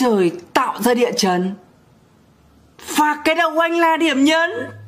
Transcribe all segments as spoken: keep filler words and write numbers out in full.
trời tạo ra địa chấn, và cái đầu anh là điểm nhấn.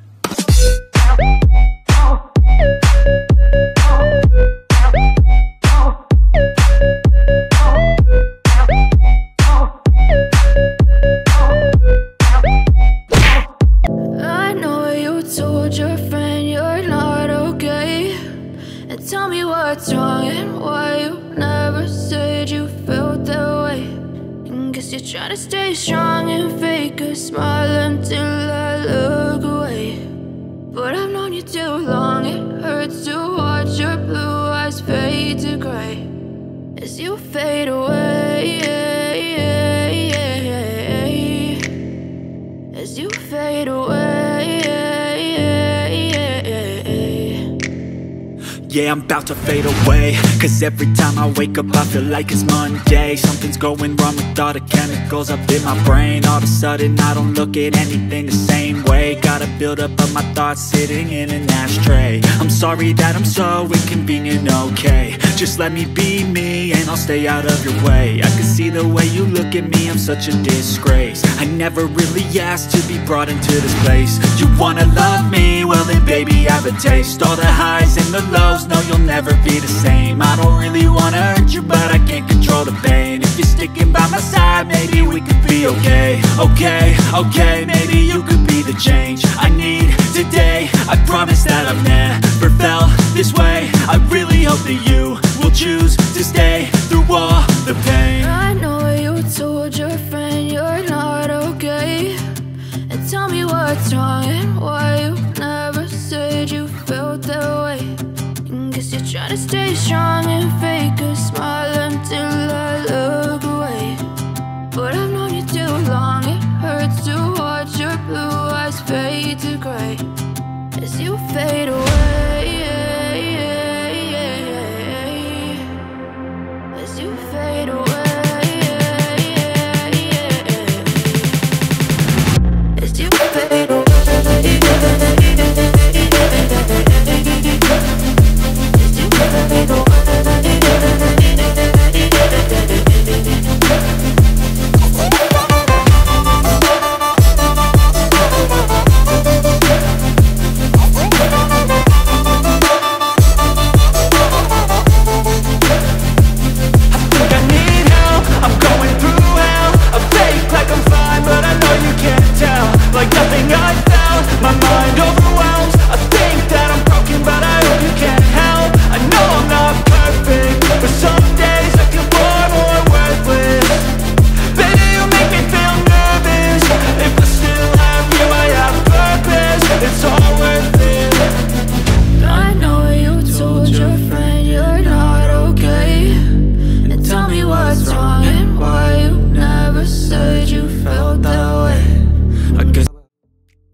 I know you told your friend you're not okay, and tell me what's wrong and why you never said you felt that way. And guess you're trying to stay strong and fake a smile until I look away. But I've known you too long, it hurts to watch your blue eyes fade to gray as you fade away, as you fade away. Yeah, I'm about to fade away, cause every time I wake up I feel like it's Monday. Something's going wrong with all the chemicals up in my brain. All of a sudden I don't look at anything the same way. Got a build up of my thoughts sitting in an ashtray. I'm sorry that I'm so inconvenient, okay. Just let me be me and I'll stay out of your way. I can see the way you look at me, I'm such a disgrace. I never really asked to be brought into this place. You wanna love me? Well then baby I have a taste. All the highs and the lows, no, you'll never be the same. I don't really wanna hurt you, but I can't control the pain. If you're sticking by my side, maybe we could be okay. Okay, okay, maybe you could be the change I need today. I promise that I've never felt this way. I really hope that you will choose to stay through all the pain. I know you told your friend you're not okay, and tell me what's wrong and why you never said you felt that way. Guess you're trying to stay strong and fake a